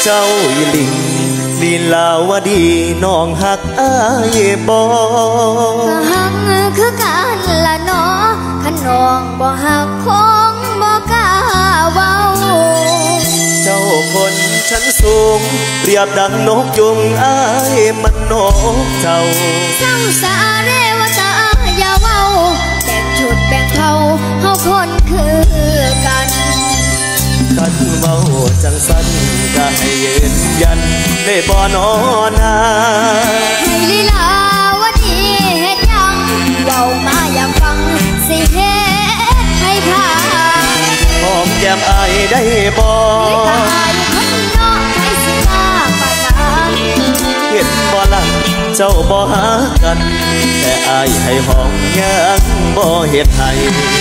เจ้าอีหลิงลีลาวดีน้องหักอ้ายบ่ก็หักคือกันละเนาะขันน้องบ่หักคงบ่กล้าเว้าเจ้าคนชั้นสูงเปรียบดังนกยุงอ้ายมันนกเจ้าเศร้าสาเรวตาอย่าเว้าแบ่งชุดแบ่งเผ่าเฮาคนคือกันกันเมาจังสันก็ให้ยืนยันได้บ่นอนาให้ลีลาวดีเฮ็ดยังเว้ามาอยากฟังสิเฮ็ดให้ผ่านหอมแก้มอายได้บ่ถ้าอายคนนอกให้สิมาปานนั้นเห็นบ่ล่ะเจ้าบ่หากันแต่อายให้หอมยังบ่เฮ็ดให้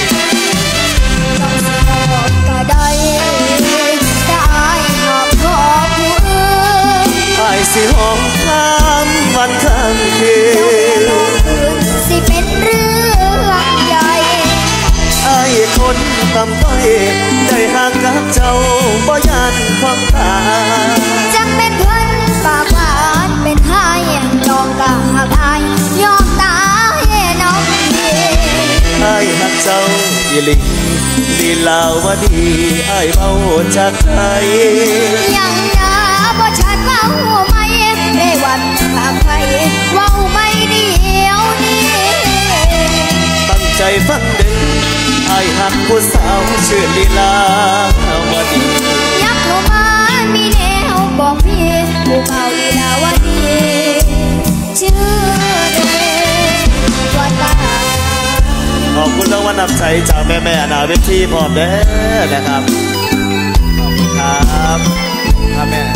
ก็ได้แต่อายหอบขอผู้อื่นอายสิหอมข้ามวันข้ามคืนเดี๋ยวแม่น้องอื่นสิเป็นเรื่องใหญ่อายคนต่ำต้อยได้ห่างกับเจ้าบ่ยันความตายจังเป็นเพิ่นปากหวานเป็นไห้น้องก็หักอายยอมตายน้องอายหักเจ้าอีหลิงลีลาวดีอายเบาจากใจยังนะบ่ชัดเว้าไม่ได้วันทางใครเว้าไม่เดียวนี้ตั้งใจฟังเด้ออายหักผู้สาวชื่อลีลาวดียักเข้ามามีแนวบอกพี่ผู้เบาลีลาวดีชื่อเดวตาขอบคุณรางวัลนำใจจากแม่ๆนาเวทีพร้อมเด้อนะครับขอบคุณครับแม่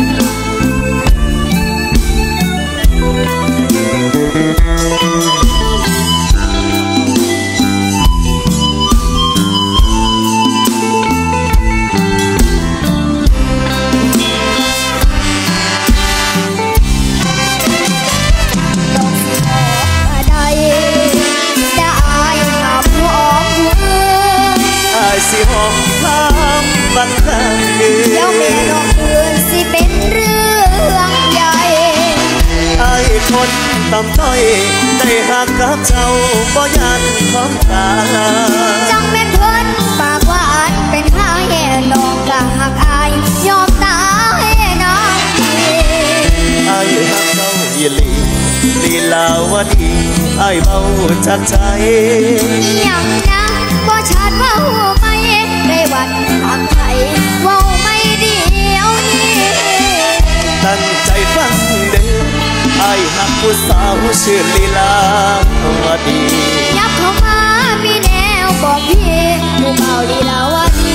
สิหอมข้ามวันข้ามคืนเดี๋ยวแม่น้องอื่นสิเป็นเรื่องใหญ่อายคนต่ำต้อยได้หักกับเจ้าบ่ยันความตายจังเป็นเพิ่นปากหวานเป็นหาแห่น้องก็หักอายยอมตายน้องอายหักเจ้าอีหลีลีลาวดีอายเบาจากใจยังนะบ่ชัดเว้าไม่ได้วันทางใครเว้าไม่เดียวนี้ตั้งใจฟังเด้ออายหักผู้สาวชื่อลีลาวดียับเข้ามามีแนวบอกพี่ผู้เบาลีลาวดี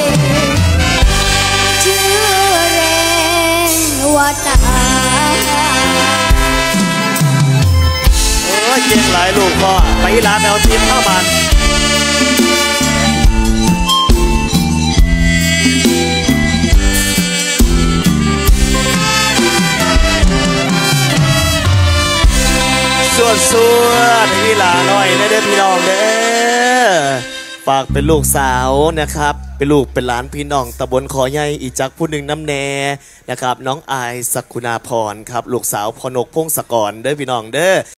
ชื่อเรวตาโอ้ยเก่งหลายลูกพ่อไปลาแมวทีมเข้ามาสวดให้หลาหน่อยนะเด้อพี่น้องเด้อฝากเป็นลูกสาวนะครับเป็นลูกเป็นหลานพี่น้องตำบลขอใหญ่อีจักผู้หนึ่งน้ำแน่นะครับน้องอายศักคุณาพรครับลูกสาวพนกพงศกรเด้อพี่น้องเด้อ